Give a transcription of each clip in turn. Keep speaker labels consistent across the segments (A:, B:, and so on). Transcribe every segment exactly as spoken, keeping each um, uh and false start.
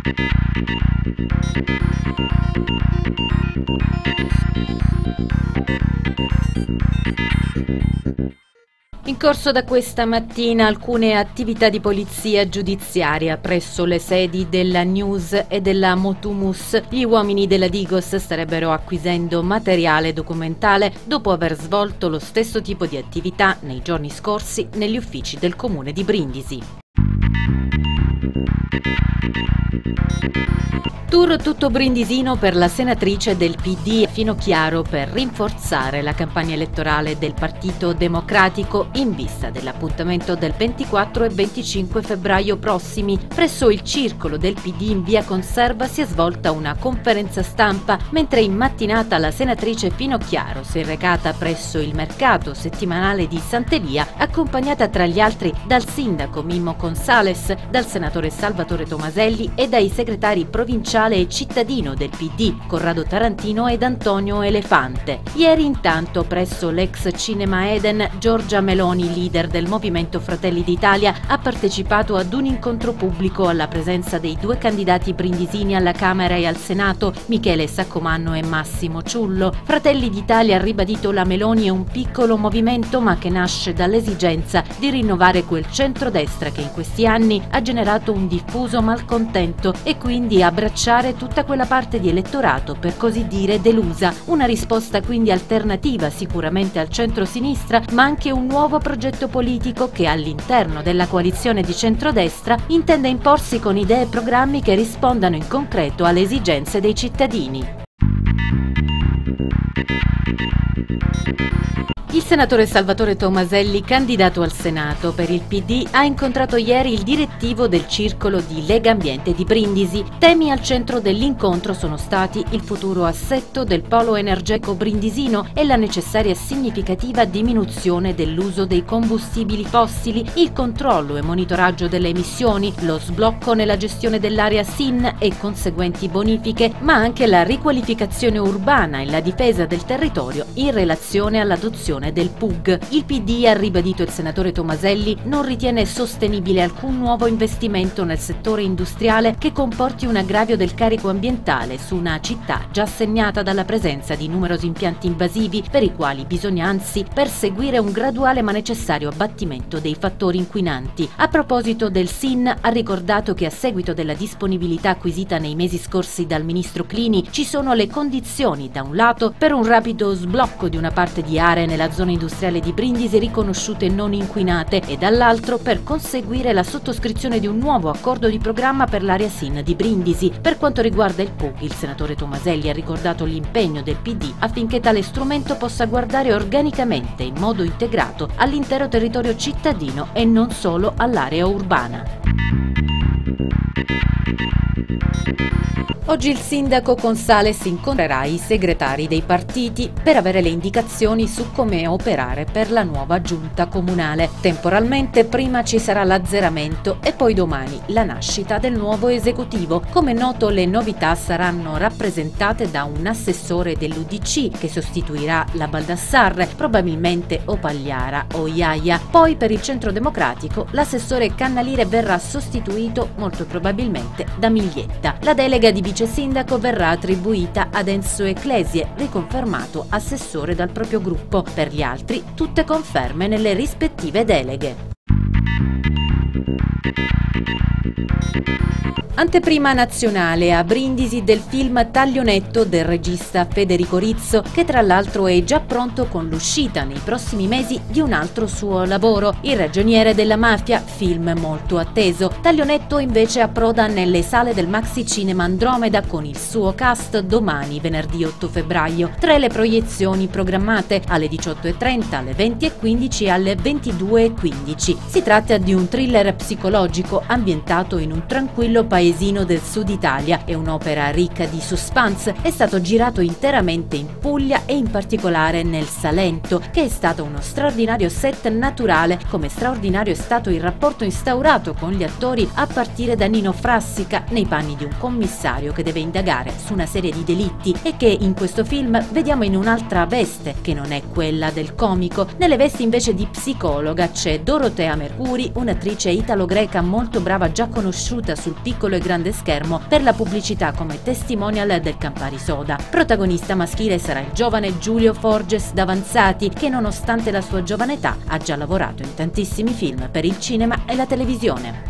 A: In corso da questa mattina alcune attività di polizia giudiziaria presso le sedi della News e della Motumus. Gli uomini della Digos starebbero acquisendo materiale documentale dopo aver svolto lo stesso tipo di attività nei giorni scorsi negli uffici del comune di Brindisi. Tour tutto brindisino per la senatrice del P D Finocchiaro per rinforzare la campagna elettorale del Partito Democratico in vista dell'appuntamento del ventiquattro e venticinque febbraio prossimi. Presso il circolo del P D in via Conserva si è svolta una conferenza stampa, mentre in mattinata la senatrice Finocchiaro si è recata presso il mercato settimanale di Sant'Elia, accompagnata tra gli altri dal sindaco Mimmo Consales, dal senatore Salvatore Tomaselli e dai segretari provinciali e cittadino del P D, Corrado Tarantino ed Antonio Elefante. Ieri intanto presso l'ex Cinema Eden, Giorgia Meloni, leader del Movimento Fratelli d'Italia, ha partecipato ad un incontro pubblico alla presenza dei due candidati brindisini alla Camera e al Senato, Michele Saccomanno e Massimo Ciullo. Fratelli d'Italia ha ribadito la Meloni è un piccolo movimento ma che nasce dall'esigenza di rinnovare quel centrodestra che in questi anni ha generato un diffuso malcontento e quindi abbracciare tutta quella parte di elettorato per così dire delusa. Una risposta quindi alternativa sicuramente al centro-sinistra, ma anche un nuovo progetto politico che all'interno della coalizione di centrodestra intende imporsi con idee e programmi che rispondano in concreto alle esigenze dei cittadini. Il senatore Salvatore Tomaselli, candidato al Senato per il P D, ha incontrato ieri il direttivo del circolo di Lega Ambiente di Brindisi. Temi al centro dell'incontro sono stati il futuro assetto del polo energetico brindisino e la necessaria e significativa diminuzione dell'uso dei combustibili fossili, il controllo e monitoraggio delle emissioni, lo sblocco nella gestione dell'area S I N e conseguenti bonifiche, ma anche la riqualificazione urbana e la difesa del territorio in relazione all'adozione del P U G. Il P D, ha ribadito il senatore Tomaselli, non ritiene sostenibile alcun nuovo investimento nel settore industriale che comporti un aggravio del carico ambientale su una città già segnata dalla presenza di numerosi impianti invasivi per i quali bisogna anzi perseguire un graduale ma necessario abbattimento dei fattori inquinanti. A proposito del S I N, ha ricordato che a seguito della disponibilità acquisita nei mesi scorsi dal ministro Clini ci sono le condizioni da un lato per un rapido sblocco di una parte di aree nella zona industriale di Brindisi riconosciute non inquinate e dall'altro per conseguire la sottoscrizione di un nuovo accordo di programma per l'area S I N di Brindisi. Per quanto riguarda il P U G, il senatore Tomaselli ha ricordato l'impegno del P D affinché tale strumento possa guardare organicamente in modo integrato all'intero territorio cittadino e non solo all'area urbana. Oggi il sindaco Consales incontrerà i segretari dei partiti per avere le indicazioni su come operare per la nuova giunta comunale. Temporalmente prima ci sarà l'azzeramento e poi domani la nascita del nuovo esecutivo. Come noto, le novità saranno rappresentate da un assessore dell'U D C che sostituirà la Baldassarre, probabilmente o Pagliara o Iaia. Poi per il Centro Democratico l'assessore Cannalire verrà sostituito molto probabilmente da Miglietta. La delega di vice sindaco verrà attribuita ad Enzo Ecclesie, riconfermato assessore dal proprio gruppo. Per gli altri, tutte conferme nelle rispettive deleghe. Anteprima nazionale a Brindisi del film Taglionetto del regista Federico Rizzo, che tra l'altro è già pronto con l'uscita nei prossimi mesi di un altro suo lavoro, Il ragioniere della mafia, film molto atteso. Taglionetto invece approda nelle sale del Maxi Cinema Andromeda con il suo cast domani, venerdì otto febbraio. Tre le proiezioni programmate alle diciotto e trenta, alle venti e quindici e alle ventidue e quindici. Si tratta di un thriller psicologico ambientato in un tranquillo paesino del sud Italia. È un'opera ricca di suspense, è stato girato interamente in Puglia e in particolare nel Salento, che è stato uno straordinario set naturale, come straordinario è stato il rapporto instaurato con gli attori a partire da Nino Frassica nei panni di un commissario che deve indagare su una serie di delitti e che in questo film vediamo in un'altra veste che non è quella del comico. Nelle vesti invece di psicologa c'è Dorotea Mercuri, un'attrice italo-greca molto sembrava già conosciuta sul piccolo e grande schermo per la pubblicità come testimonial del Campari Soda. Protagonista maschile sarà il giovane Giulio Forges Davanzati, che nonostante la sua giovane età ha già lavorato in tantissimi film per il cinema e la televisione.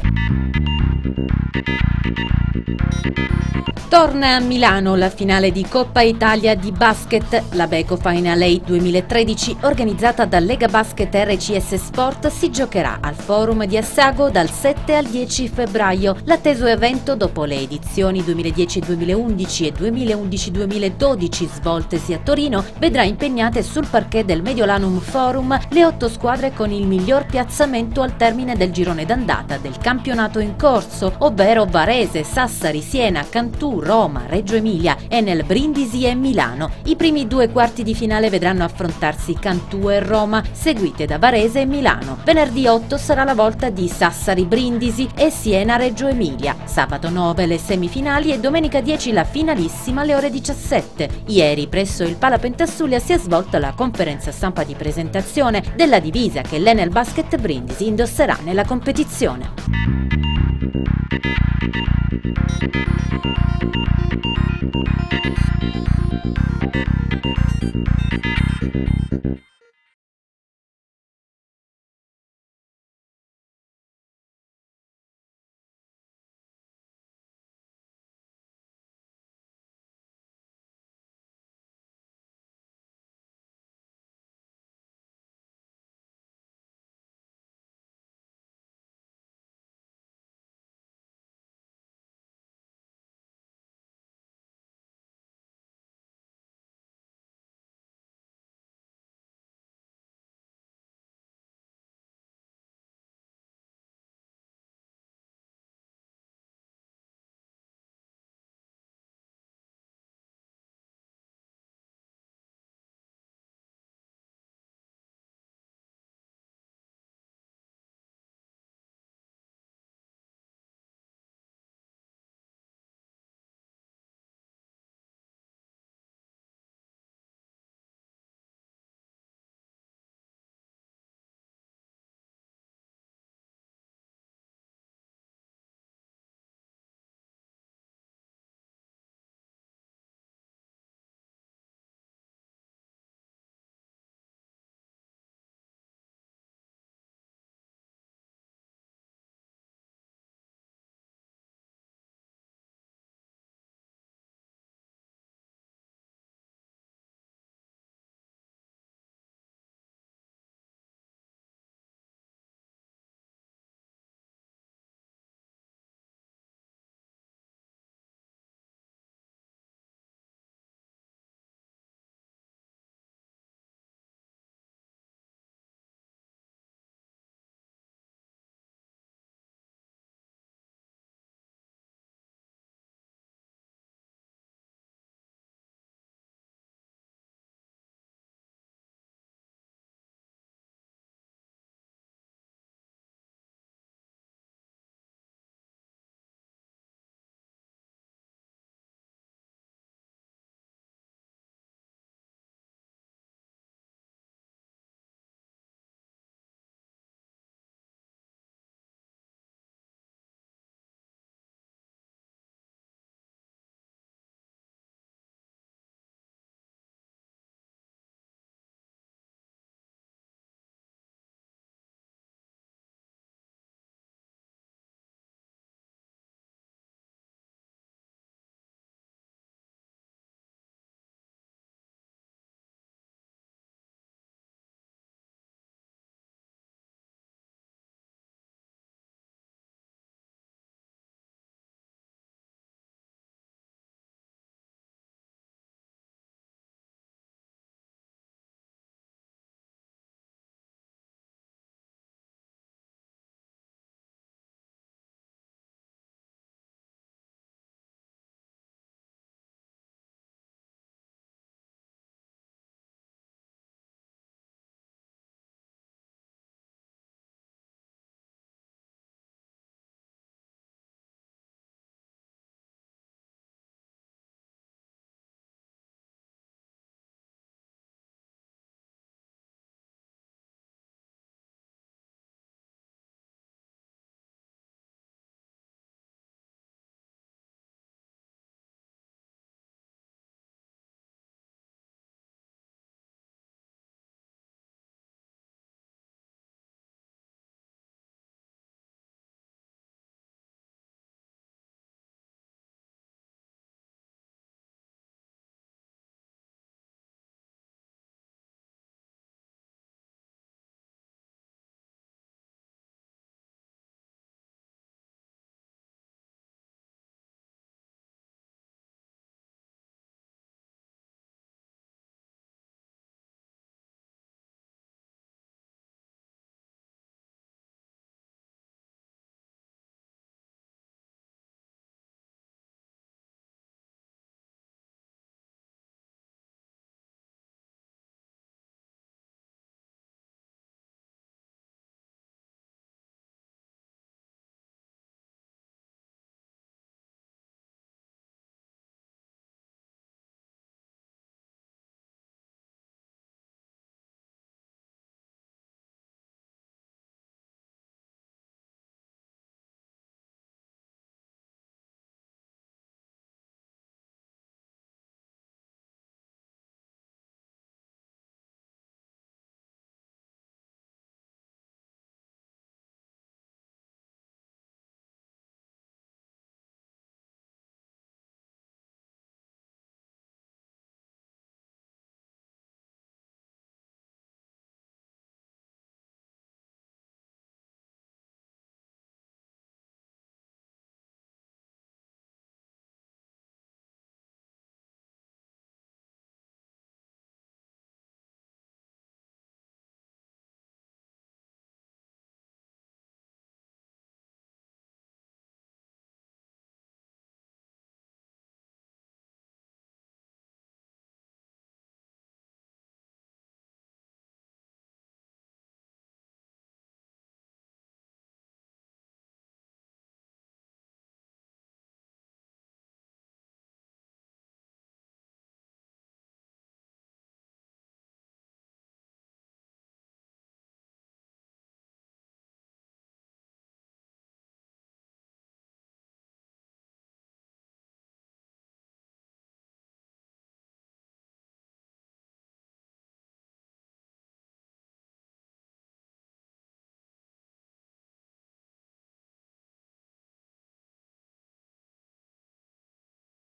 A: Torna a Milano la finale di Coppa Italia di basket. La Beko Final otto duemilatredici, organizzata da Lega Basket R C S Sport, si giocherà al Forum di Assago dal sette al dieci febbraio. L'atteso evento, dopo le edizioni duemiladieci duemilaundici e duemilaundici duemiladodici svoltesi a Torino, vedrà impegnate sul parquet del Mediolanum Forum le otto squadre con il miglior piazzamento al termine del girone d'andata del campionato in corso, ovvero Varese, Sassari, Siena, Cantù, Roma, Reggio Emilia, Enel Brindisi e Milano. I primi due quarti di finale vedranno affrontarsi Cantù e Roma, seguite da Varese e Milano. Venerdì otto sarà la volta di Sassari Brindisi e Siena Reggio Emilia. Sabato nove le semifinali e domenica dieci la finalissima alle ore diciassette. Ieri presso il Pala Pentassulia si è svolta la conferenza stampa di presentazione della divisa che l'Enel Basket Brindisi indosserà nella competizione.